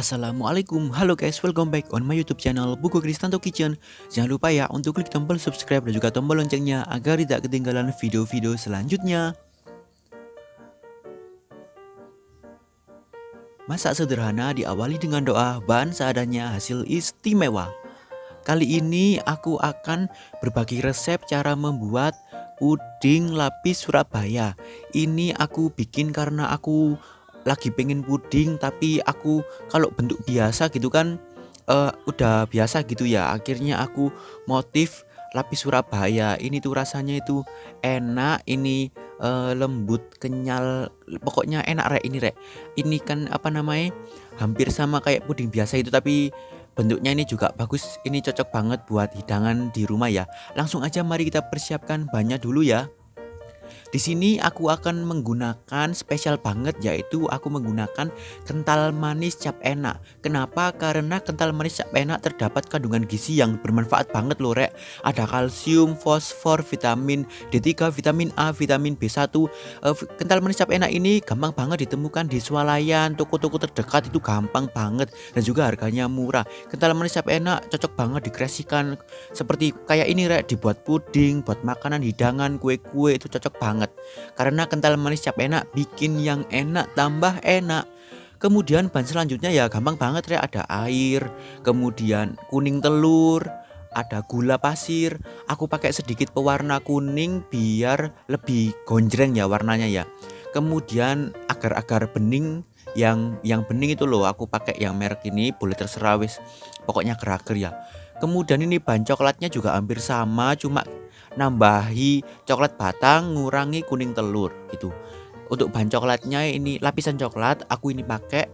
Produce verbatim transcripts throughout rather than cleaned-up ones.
Assalamualaikum, halo guys, welcome back on my YouTube channel Buku Kristanto Kitchen. Jangan lupa ya untuk klik tombol subscribe dan juga tombol loncengnya agar tidak ketinggalan video-video selanjutnya. Masak sederhana diawali dengan doa, bahan seadanya, hasil istimewa. Kali ini aku akan berbagi resep cara membuat puding lapis Surabaya. Ini aku bikin karena aku lagi pengen puding, tapi aku kalau bentuk biasa gitu kan uh, udah biasa gitu ya. Akhirnya aku motif lapis Surabaya. Ini tuh rasanya itu enak, ini uh, lembut, kenyal, pokoknya enak rek ini rek. Ini kan apa namanya, hampir sama kayak puding biasa itu, tapi bentuknya ini juga bagus. Ini cocok banget buat hidangan di rumah ya. Langsung aja mari kita persiapkan bahannya dulu ya. Di sini aku akan menggunakan spesial banget, yaitu aku menggunakan kental manis cap enak. Kenapa? Karena kental manis cap enak terdapat kandungan gizi yang bermanfaat banget loh rek. Ada kalsium, fosfor, vitamin D tiga, vitamin A, vitamin B satu. uh, Kental manis cap enak ini gampang banget ditemukan di swalayan, toko-toko terdekat itu gampang banget, dan juga harganya murah. Kental manis cap enak cocok banget dikreasikan seperti kayak ini rek, dibuat puding, buat makanan, hidangan, kue-kue itu cocok banget. Karena kental manis cap enak bikin yang enak tambah enak. Kemudian bahan selanjutnya ya gampang banget ya, ada air, kemudian kuning telur, ada gula pasir. Aku pakai sedikit pewarna kuning biar lebih gonjreng ya warnanya ya. Kemudian agar-agar bening, yang yang bening itu loh aku pakai yang merek ini, boleh terserah wis, pokoknya agar-agar ya. Kemudian ini bahan coklatnya juga hampir sama, cuma nambahi coklat batang, ngurangi kuning telur gitu. Untuk bahan coklatnya ini lapisan coklat, aku ini pakai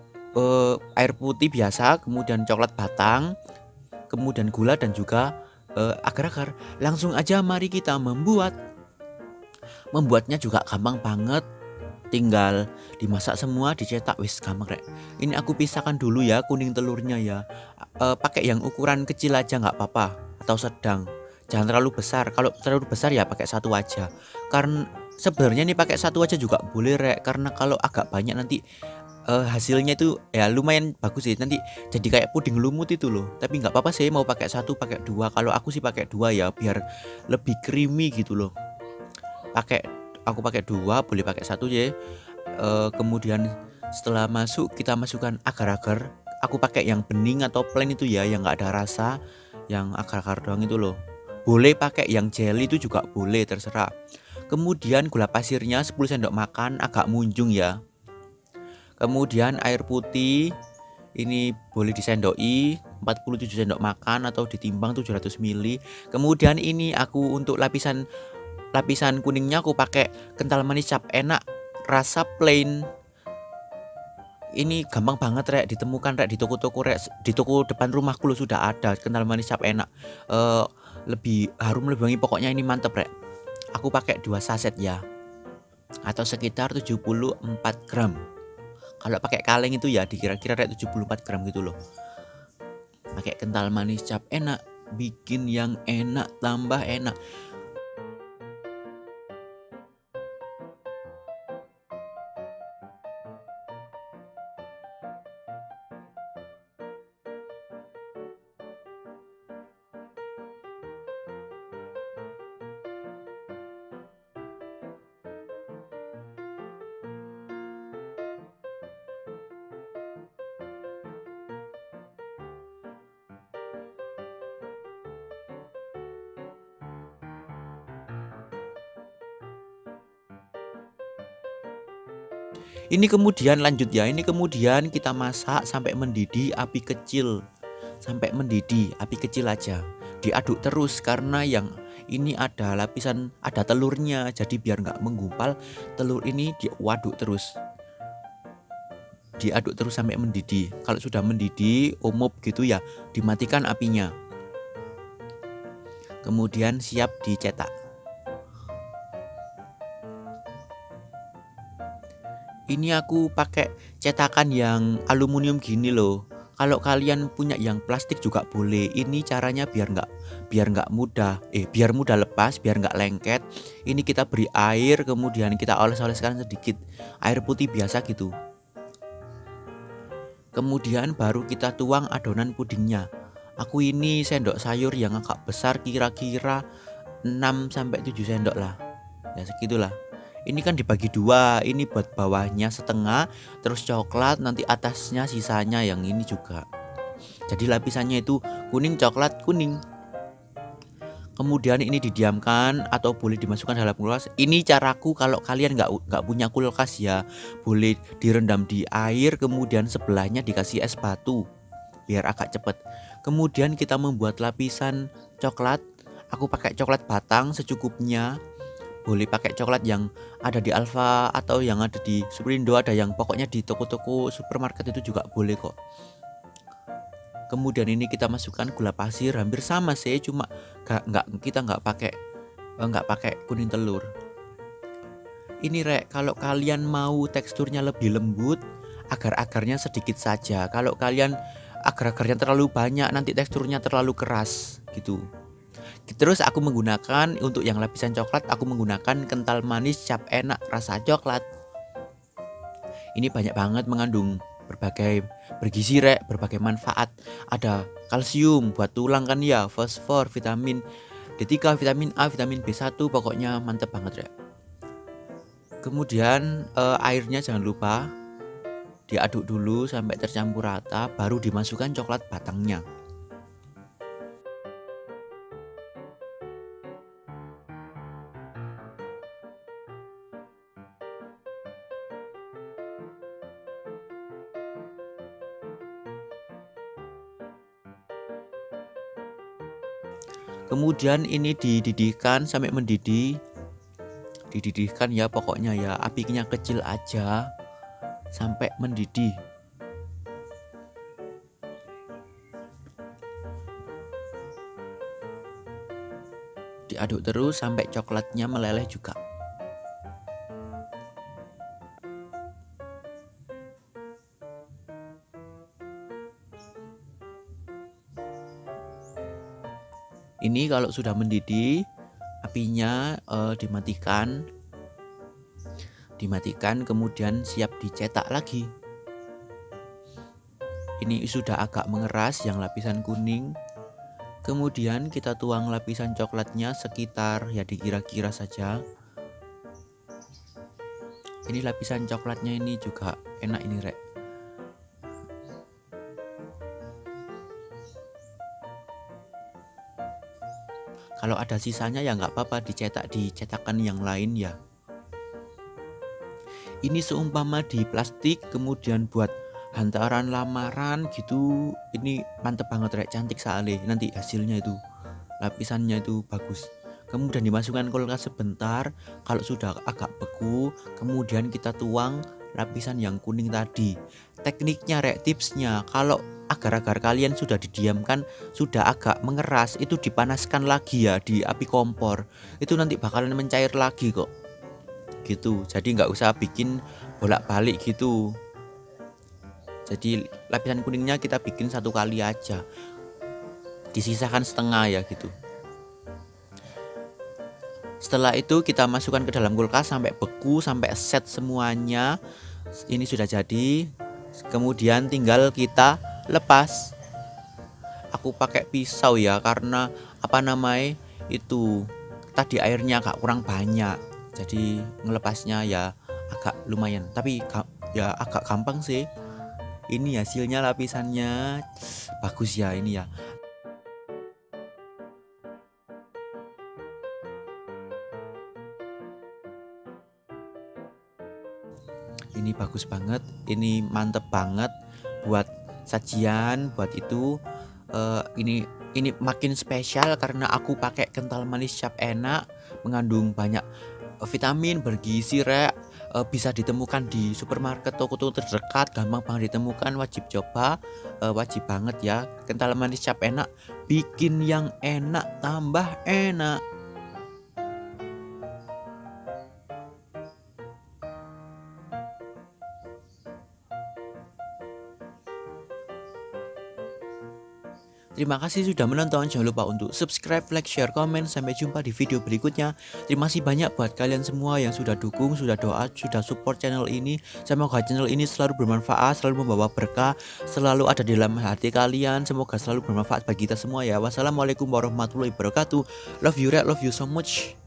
uh, air putih biasa, kemudian coklat batang, kemudian gula dan juga uh, agar-agar. Langsung aja mari kita membuat. Membuatnya juga gampang banget. Tinggal dimasak semua, dicetak, wis gampang rek. Ini aku pisahkan dulu ya kuning telurnya ya. Uh, pakai yang ukuran kecil aja nggak apa-apa, atau sedang. Jangan terlalu besar. Kalau terlalu besar ya pakai satu aja. Karena sebenarnya nih pakai satu aja juga boleh rek. Karena kalau agak banyak nanti uh, hasilnya itu ya lumayan bagus sih. Nanti jadi kayak puding lumut itu loh. Tapi nggak apa-apa sih mau pakai satu pakai dua. Kalau aku sih pakai dua ya biar lebih creamy gitu loh. Pakai aku pakai dua, boleh pakai satu ya. Uh, kemudian setelah masuk kita masukkan agar-agar. Aku pakai yang bening atau plain itu ya, yang nggak ada rasa, yang agar-agar doang itu loh. Boleh pakai yang jelly itu juga boleh, terserah. Kemudian gula pasirnya sepuluh sendok makan, agak munjung ya. Kemudian air putih ini boleh disendoi empat puluh tujuh sendok makan atau ditimbang tujuh ratus mililiter. Kemudian ini aku untuk lapisan lapisan kuningnya aku pakai kental manis cap enak rasa plain. Ini gampang banget rek ditemukan rek di toko-toko rek, di toko depan rumahku lo sudah ada kental manis cap enak. Uh, lebih harum, lebih wangi, pokoknya ini mantep rek. Aku pakai dua saset ya, atau sekitar tujuh puluh empat gram. Kalau pakai kaleng itu ya dikira-kira rek tujuh puluh empat gram gitu loh. Pakai kental manis cap enak bikin yang enak tambah enak. Ini kemudian lanjut ya, ini kemudian kita masak sampai mendidih api kecil. Sampai mendidih api kecil aja. Diaduk terus karena yang ini ada lapisan, ada telurnya. Jadi biar nggak menggumpal, telur ini diaduk terus. Diaduk terus sampai mendidih. Kalau sudah mendidih, umub gitu ya, dimatikan apinya. Kemudian siap dicetak. Ini aku pakai cetakan yang aluminium gini loh. Kalau kalian punya yang plastik juga boleh. Ini caranya biar nggak biar nggak mudah, eh biar mudah lepas, biar nggak lengket. Ini kita beri air, kemudian kita oles-oleskan sedikit air putih biasa gitu. Kemudian baru kita tuang adonan pudingnya. Aku ini sendok sayur yang agak besar, kira-kira enam sampai tujuh sendok lah. Ya segitulah. Ini kan dibagi dua, ini buat bawahnya setengah, terus coklat, nanti atasnya sisanya yang ini juga. Jadi lapisannya itu kuning, coklat, kuning. Kemudian ini didiamkan atau boleh dimasukkan dalam kulkas. Ini caraku, kalau kalian nggak nggak punya kulkas ya boleh direndam di air, kemudian sebelahnya dikasih es batu biar agak cepet. Kemudian kita membuat lapisan coklat. Aku pakai coklat batang secukupnya. Boleh pakai coklat yang ada di Alfa atau yang ada di Superindo, ada yang pokoknya di toko-toko supermarket itu juga boleh kok. Kemudian ini kita masukkan gula pasir, hampir sama sih, cuma gak, nggak kita nggak pakai nggak pakai kuning telur. Ini rek, kalau kalian mau teksturnya lebih lembut, agar-agarnya sedikit saja. Kalau kalian agar-agarnya terlalu banyak, nanti teksturnya terlalu keras gitu. Terus aku menggunakan untuk yang lapisan coklat, aku menggunakan kental manis cap enak rasa coklat. Ini banyak banget mengandung berbagai bergizi rek, berbagai manfaat. Ada kalsium buat tulang kan ya, fosfor, vitamin D tiga, vitamin A, vitamin B satu, pokoknya mantep banget rek. Kemudian eh, airnya jangan lupa diaduk dulu sampai tercampur rata, baru dimasukkan coklat batangnya. Kemudian ini dididihkan sampai mendidih. Dididihkan ya pokoknya ya, apinya kecil aja sampai mendidih. Diaduk terus sampai coklatnya meleleh juga. Ini kalau sudah mendidih, apinya eh, dimatikan. Dimatikan kemudian siap dicetak lagi. Ini sudah agak mengeras yang lapisan kuning. Kemudian kita tuang lapisan coklatnya sekitar ya dikira-kira saja. Ini lapisan coklatnya ini juga enak ini rek. Kalau ada sisanya ya nggak apa-apa, dicetak di cetakan yang lain ya. Ini seumpama di plastik kemudian buat hantaran lamaran gitu, ini mantep banget rek, cantik sekali. Nanti hasilnya itu lapisannya itu bagus. Kemudian dimasukkan kulkas sebentar, kalau sudah agak beku kemudian kita tuang lapisan yang kuning tadi. Tekniknya rek, tipsnya, kalau agar-agar kalian sudah didiamkan sudah agak mengeras, itu dipanaskan lagi ya di api kompor, itu nanti bakalan mencair lagi kok gitu. Jadi nggak usah bikin bolak-balik gitu. Jadi lapisan kuningnya kita bikin satu kali aja, disisakan setengah ya gitu. Setelah itu kita masukkan ke dalam kulkas sampai beku, sampai set semuanya. Ini sudah jadi. Kemudian tinggal kita lepas. Aku pakai pisau ya, karena apa namanya itu tadi airnya agak kurang banyak, jadi ngelepasnya ya agak lumayan, tapi ya agak gampang sih. Ini hasilnya lapisannya bagus ya ini ya. Ini bagus banget, ini mantep banget buat sajian, buat itu. Uh, ini ini makin spesial karena aku pakai kental manis cap enak, mengandung banyak uh, vitamin, bergizi rek. Uh, bisa ditemukan di supermarket, toko-toko terdekat, gampang banget ditemukan, wajib coba, uh, wajib banget ya. Kental manis cap enak bikin yang enak tambah enak. Terima kasih sudah menonton. Jangan lupa untuk subscribe, like, share, komen. Sampai jumpa di video berikutnya. Terima kasih banyak buat kalian semua yang sudah dukung, sudah doa, sudah support channel ini. Semoga channel ini selalu bermanfaat, selalu membawa berkah, selalu ada di dalam hati kalian. Semoga selalu bermanfaat bagi kita semua ya. Wassalamualaikum warahmatullahi wabarakatuh. Love you, Red. Love you so much.